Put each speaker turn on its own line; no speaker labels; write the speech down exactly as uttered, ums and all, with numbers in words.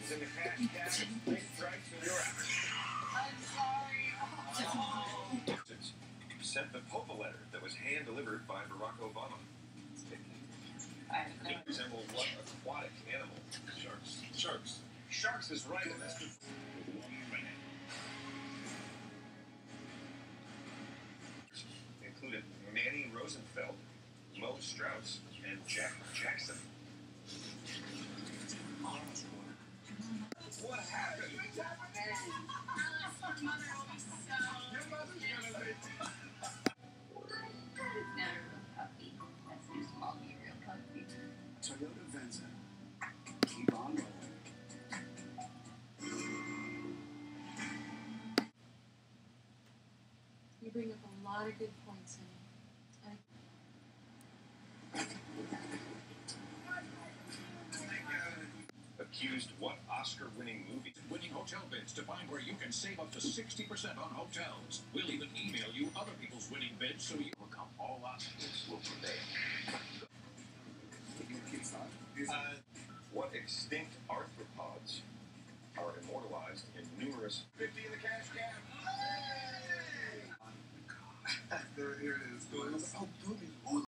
in the cash cabinet. Three strikes and you're out.
I'm sorry.
Sent the Pope a letter that was hand-delivered by Barack Obama.
I don't know.
It resembles what aquatic animal? Sharks. Sharks. Sharks is right, and that's the included Manny Rosenfeld, Mo Strauss, and Jack Jackson. What happened? What's happening?
Alice's mother will be so...
Your mother's gonna be...
Not a real puppy. That's just called me a real puppy.
Toyota Venza. Keep on rolling.
You bring up a lot of good points, honey.
Accused what Oscar-winning movie?
Winning hotel bids to find where you can save up to sixty percent on hotels. We'll even email you other people's winning bids so you overcome all obstacles will prevail.
Uh, what extinct arthropods are immortalized in numerous... fifty in the cash cab.
There, here it is.
Oh, booby.